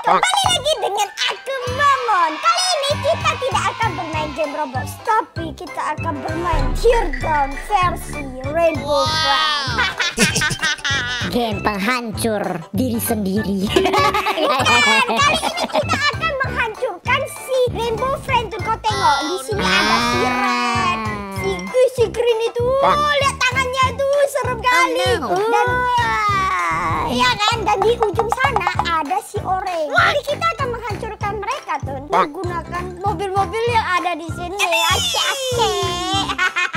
Kembali lagi dengan aku Momon. Kali ini kita tidak akan bermain game Roblox, tapi kita akan bermain Teardown versi Rainbow Friends. Game penghancur diri sendiri. Bukan, kali ini kita akan menghancurkan si Rainbow Friends tuh. Kau tengok di sini ada si Red, si Green itu. Lihat tangannya tuh, serem kali. Dan iya kan, dan di ujung sana ada si Orange. Jadi kita akan menghancurkan mereka tuh menggunakan mobil-mobil yang ada di sini. Aceh.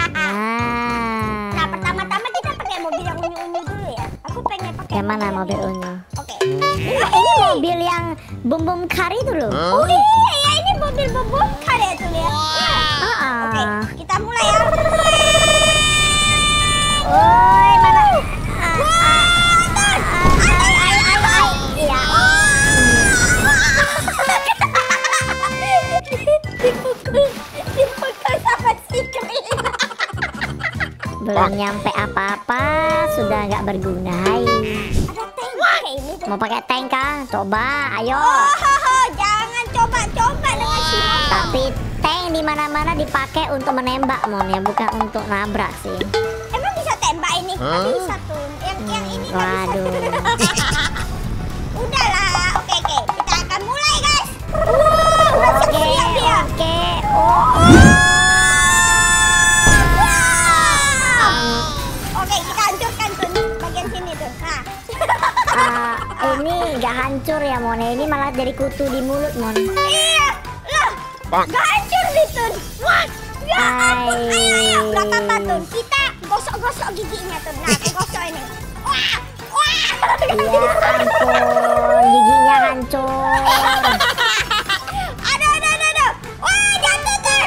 Nah, pertama-tama kita pakai mobil yang unyu-unyu dulu ya. Aku pengen pakai Yang mana mobil unyu? Oke. Ini mobil yang bum kari itu loh. Oh iya, ini mobil bom-bom ya tuh ya. Oke, kita mulai ya. Woi, mana? Dipukul sama si Green. Belum nyampe apa-apa, sudah nggak berguna. Ada tank kayak ini tuh. Mau pakai tank kah? Coba, ayo. Jangan coba-coba dengan si Momon. Tapi tank di mana-mana dipakai untuk menembak, Mon, ya, bukan untuk nabrak sih. Emang bisa tembak ini? Nggak bisa tuh. Yang ini nggak Waduh. bisa. Udahlah, oke. Kita akan mulai, guys. Udah siap dia. Oke. Oke, kita hancurkan tuh bagian sini tuh. Nah. Ini nggak hancur ya, Mon. Ini malah jadi kutu di mulut, Mon. Iya, lah. Nggak hancur nih, Tun. Ya ampun, ayo. Belakang Tun. Kita gosok-gosok giginya, Tun. Nah, aku gosok ini. Wah. Ya ampun, giginya hancur. Aduh. Wah, jatuh, Tun.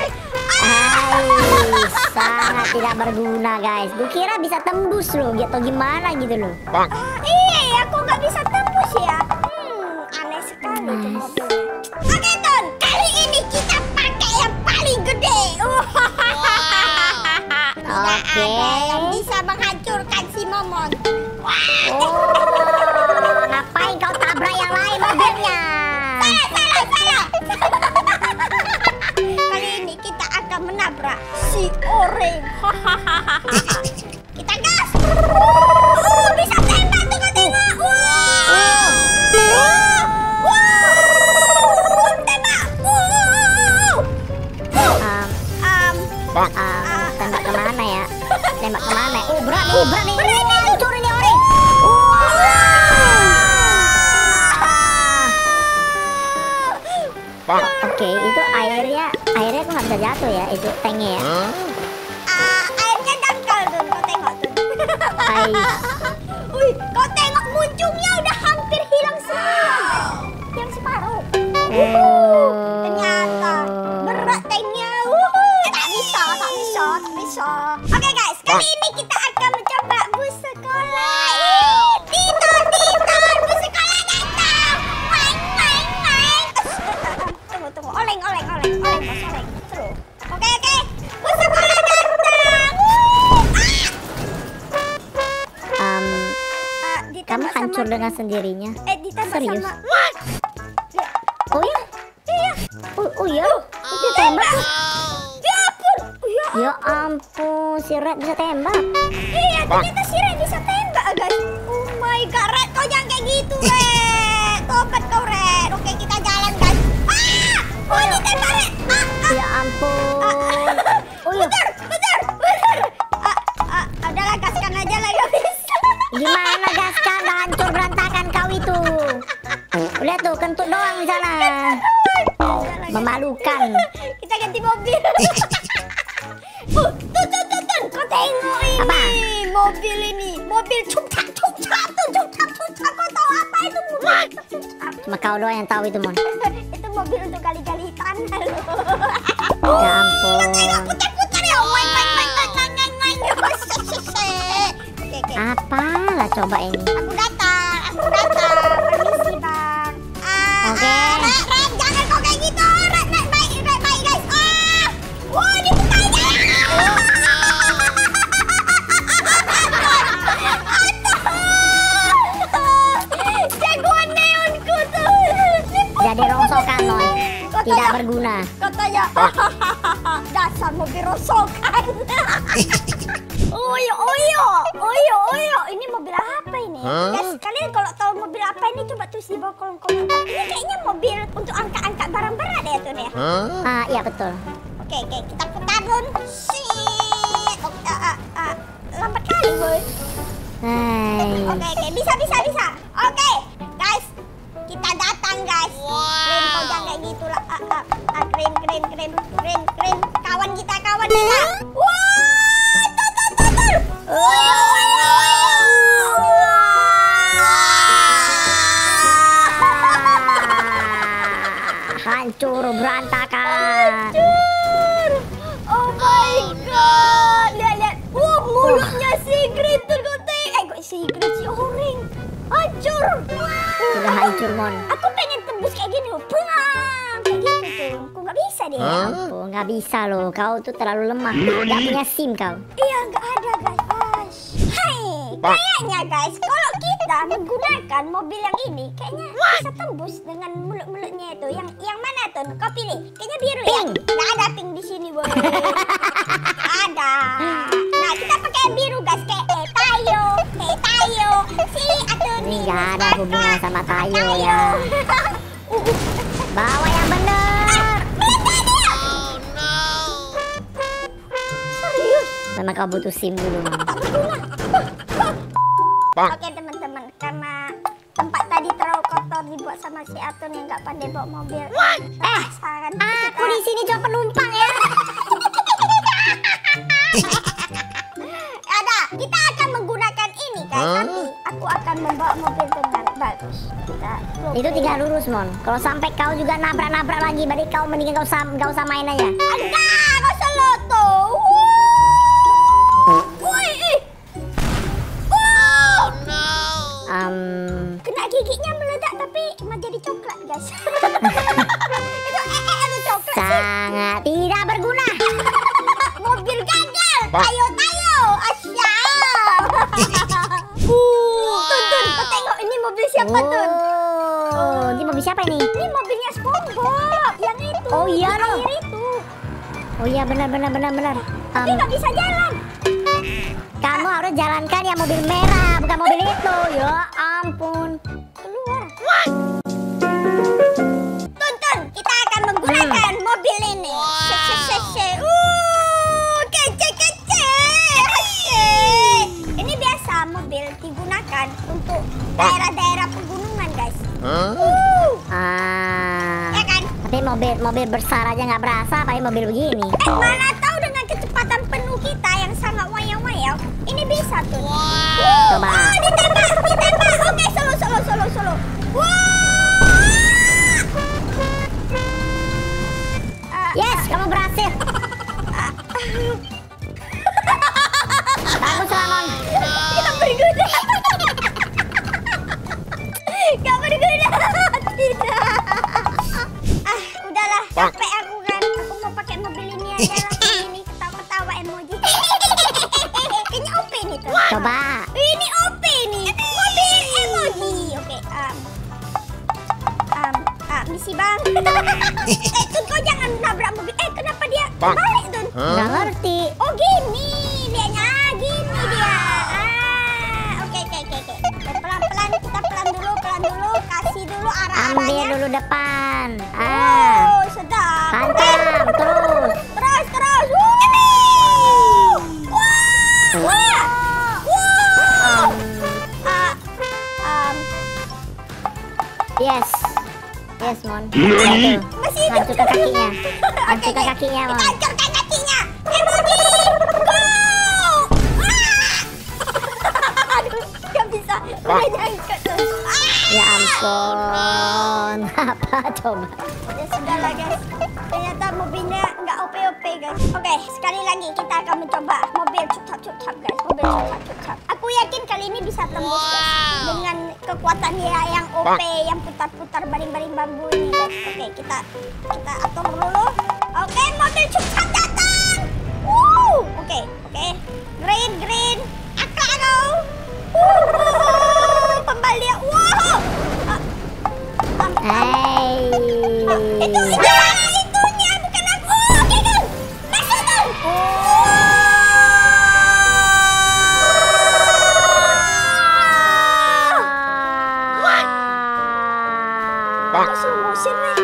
Sangat tidak berguna, guys. Gue kira bisa tembus loh, gitu gimana gitu loh. Iya ya, kok nggak bisa tembus ya? Aneh sekali tuh mobilnya. Oke, Ton. Kali ini kita pakai yang paling gede. Tidak ada yang bisa menghancurkan si Momon. Ngapain kau tabrak yang lain mobilnya? Salah. Kali ini kita akan menabrak si Orange. Kita gas. Bisa tembak tuh, kau tengok. Tembak kemana ya? Tembak kemana? Berat nih. Hancur ini Orange. Oke, itu airnya kok nggak bisa jatuh ya, itu tanknya ya. Airnya dangkal tuh, kau tengok tuh. Wih, kau tengok muncungnya udah hampir hilang semua. Yang separuh. Ternyata berat tanknya. Tak bisa. Oke guys, kali ini kita akan mencoba bus sekolah. Titon, bus sekolah datang. Main. Tunggu. Oleng. Seru. Oke. Bus sekolah datang. Kamu hancur dengan sendirinya. Ditembak Serius? sama. Oh ya? Iya. Oh ya? Ditembak tuh. Ya ampun. Ya ampun, si Red bisa tembak. Iya, ternyata si Red bisa tembak, guys. Oh my god, Red, kau jangan kayak gitu, Red. Tobat kau, Red. Oke, kita jalan, guys. Ditembak, Red. Ya ampun. Bentar. Udahlah, gaskan aja lah, gak bisa. Gimana gaskan? Udah hancur berantakan kau itu. Lihat tuh, kentut doang di sana. Memalukan. Kita ganti mobil. Tuh. Kau tengok ini. Apa? Mobil ini. Mobil cucak tuh. Kau tahu apa itu mobil? Cuma kau doang yang tahu itu, Mon. Itu mobil untuk gali-gali tanah loh. Ya ampun. Putar-putar ya. Oke. Apalah coba ini. Aku datang. Permisi, Bang. Oke. Red, jangan kau kayak gitu. Red, baik, guys. Wah, dibukanya. Jagoan neonku tuh. jadi rongsokan, Mon. Tidak berguna. Katanya, dasar mobil rongsokan. Oyo. Ini mobil apa ini? Guys, kalian kalau tahu mobil apa ini coba tulis di bawah kolom komentar. Ini kayaknya mobil untuk angkat-angkat barang berat ya tuh ya. Iya betul. Oke, kita putar dulu. Lambat kali, boy. Oke, bisa. Oke, guys, kita datang, guys. Keren, kau jangan kayak gitu lah. Keren. Kawan kita. Wah, tuh. Hancur berantakan. Oh my god. Lihat. Mulutnya si Green terkotek. Si Green si Oring. Hancur. Sudah hancur, Mon. Aku pengen tembus kayak gini loh. Bang. Kayak gitu tuh. Aku nggak bisa deh. Oh, nggak bisa loh. Kau tuh terlalu lemah. Nggak punya SIM kau. Iya, nggak ada, guys. Kayaknya, guys, kalau kita menggunakan mobil yang ini, kayaknya bisa tembus dengan mulut-mulutnya itu. Yang mana tuh? Kau pilih. Kayaknya biru ya. Nggak ada pink di sini, boy. Ada. Nah, kita pakai yang biru, guys. Kayak tayo. Si atau Ini nggak ada hubungan sama Tayo ya. Bawa yang bener. Serius? Memang kau butuh SIM dulu, Mon. Oke, teman-teman, karena tempat tadi terlalu kotor dibuat sama si Atun yang nggak pandai bawa mobil. Aku di sini cuma penumpang ya. Kita akan menggunakan ini, guys. Nanti aku akan membawa mobil dengan bagus. Itu tinggal lurus, Mon. Kalau sampai kau juga nabrak lagi, berarti kau mendingan gak usah main aja. Enggak, kau seloto. Kena giginya meledak tapi cuma jadi coklat, guys. Itu coklat. Sangat tidak berguna. Mobil gagal. Tayo. Asyam. Tun, kau tengok ini mobil siapa, Tun? Ini mobil siapa ini? Ini mobilnya SpongeBob. Yang itu. Oh iya, yang no. air itu. Oh iya, benar. Tapi nggak bisa jalan. Kamu harus jalankan yang mobil merah, bukan mobil itu. Ya ampun. Keluar. Tonton, kita akan menggunakan mobil ini. Kece. Asyik. Ini biasa mobil digunakan untuk daerah-daerah pegunungan, guys. Ya kan? Tapi mobil besar aja nggak berasa, apalagi mobil begini. Mana tahu dengan kecepatan penuh kita yang sangat wayang-wayang, ini bisa tuh. Coba. Ditembak. Oke, solo. Yes, kamu berhasil. Bagus, Ramon. Gak berguna. Tidak. Udahlah, capek aku kan. Aku mau pakai mobil ini aja lah. Ini ketawa-ketawa emoji. Kayaknya OP nih tuh. Coba. Ini OP nih. Mobil emoji. Oke, misi bang. Tun, kau jangan nabrak mobil. Kenapa dia balik, Tun? Nggak ngerti. Oh gini dianya, gini dia. Oke. Pelan-pelan, kita pelan dulu, kasih dulu arah-arahnya. Ambil dulu depan. Sedap. Hantam, terus. Terus. Yes, Mon. Masih hidup. Hancurkan kakinya. Hancurkan kakinya, Mon. Kita hancurkan kakinya. Emoji, go! Aduh, gak bisa. Udah nyangkut tuh. Ya ampun. Apa coba? Ya sudah lah, guys. Ternyata mobilnya nggak OP-OP, guys. Oke, sekali lagi kita akan mencoba mobil cucap-cucap, guys. Mobil cucap-cucap. Aku yakin kali ini bisa tembus, guys. Dengan kekuatan dia yang OP, yang putar-putar baling-baling bambu ini, guys. Oke, kita atur dulu. Oke, mobil cucap datang. Oke. Green. Akak. Pembalia. Hey. Itu salah itunya, bukan aku. Oke kan, masuk tuh. Slow motion nih.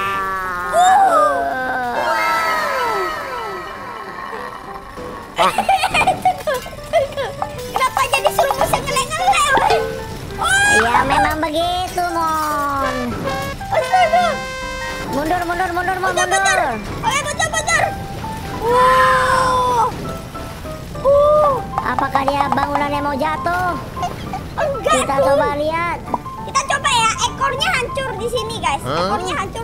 Kenapa jadi slow motion ngelek-ngelek? Ya memang begitu, Mon. Astaga. Mundur, Mon, mundur. Oke, putar. Wow. Apakah dia bangunannya mau jatuh? Enggak Kita tuh. coba lihat. Kita coba ya, ekornya hancur di sini, guys. Ekornya hancur.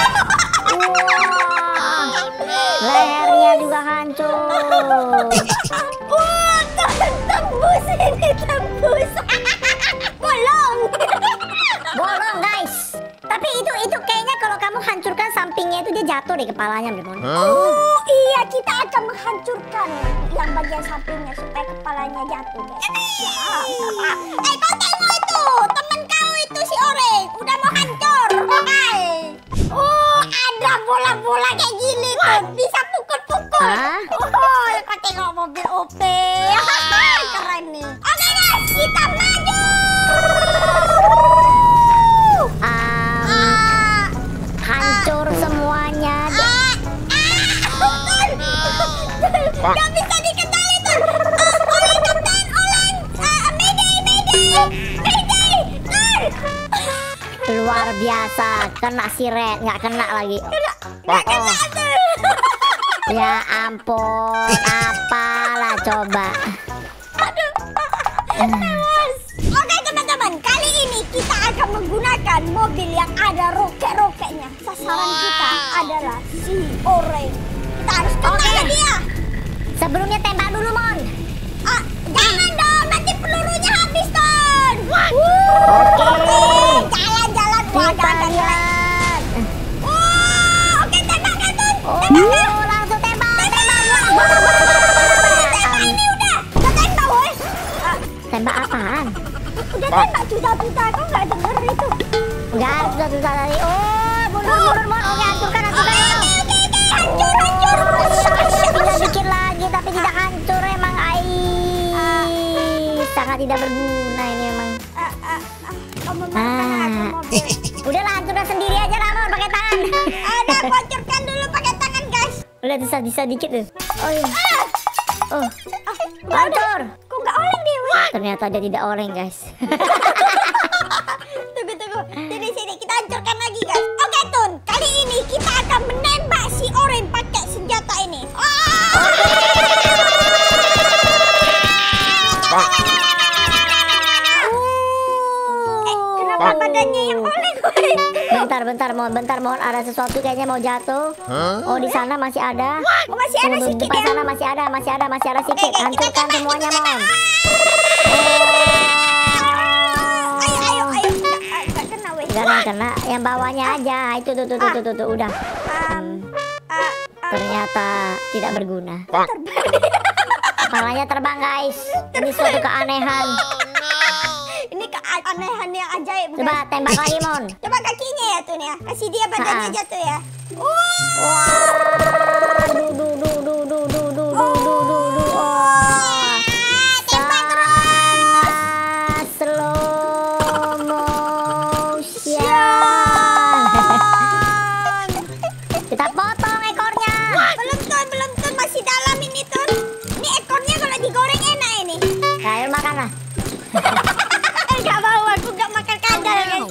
Wah, lehernya juga hancur. Tembus ini, tembus. Bolong. Bolong, guys. Tapi itu kayaknya kalau kamu hancurkan sampingnya itu dia jatuh di kepalanya, Mon. Oh iya, kita akan menghancurkan yang bagian sampingnya supaya kepalanya jatuh, guys. Kau tengok itu, temen kau itu si Oreng udah mau hancur. Oh, ada bola-bola kayak gini tuh, bisa pukul-pukul. Hah? Oh, kau tengok mobil OP. Keren nih. Oke guys, kita maju. Hancur semuanya. Gak bisa dikendali tuh. Oleng kapten, oleng. Mayday. Luar biasa, kena siret, nggak kena lagi. Gak kena tuh. Ya ampun, apalah coba. Oke teman-teman, kali ini kita akan menggunakan mobil yang ada roket-roketnya. Sasaran kita adalah si Oreng. Kita harus kena Oke. dia. Sebelumnya tembak dulu, Mon. Jangan dong, nanti pelurunya habis, Ton. Oke. Jalan-jalan. Wah, Kita ada nilai. lihat. Oke, tembak kan, Ton. Oh, langsung tembak. Tembak ini udah. Udah tembak, woi. Tembak apaan? Udah tembak juta-juta. Kau nggak denger itu? Enggak, susah tadi. Oh, mundur, Mon. Oke, hancurkan. Oke. Hancur. Tinggal dikit lagi, tapi tidak hancur emang. Sangat tidak berguna ini emang. Kau memakan aku mobil. Udah hancurkan sendiri aja, Ramon, pakai tangan. Ada hancurkan dulu pakai tangan, guys. Udah bisa dikit tuh. Oh iya. Oh, Udah. hancur. Kok nggak oleng dia, woi? Ternyata dia tidak oleng, guys. Tunggu. Sini kita hancurkan lagi, guys. Oke, Tun. Kali ini kita akan menembak si Oreng pakai senjata ini. Kenapa badannya yang oleng, woi? Bentar, Mon. Ada sesuatu kayaknya mau jatuh. Oh, di sana masih ada. Oh, masih ada Tunggu, sedikit depan ya? sana masih ada sedikit. Oke, Hancurkan kita semuanya, tembak. Mon. Ayo. Nggak kena, woi. Jangan kena, yang bawahnya aja. Itu tuh, udah. Ternyata tidak berguna. Kepalanya terbang, guys. Ini suatu keanehan. Ini keanehan yang ajaib, guys. Coba tembak lagi, Mon. Coba kakinya ya, Tun ya. Kasih dia badannya jatuh ya. Wah, Tembak terus. Slow motion. Kita potong ekornya. Belum Tun, masih dalam ini, Tun. Ini ekornya kalau digoreng enak ini. Ayo makanlah. Enggak mau, aku enggak makan kadal, guys.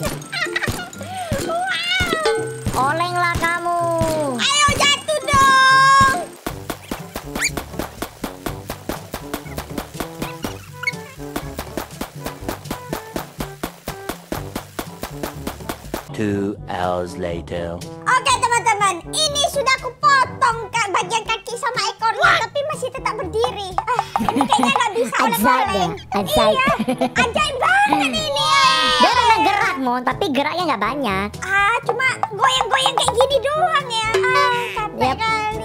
Olenglah kamu. Ayo jatuh dong. 2 hours later. Oke teman-teman, ini sudah aku potong bagian kaki sama ekornya, tapi masih tetap berdiri. Ini kayaknya nggak bisa oleng-oleng. Ajaib. Iya, ajaib banget ini. Dia memang gerak, Mon, tapi geraknya nggak banyak. Cuma goyang-goyang kayak gini doang ya. Capek Yap. kali.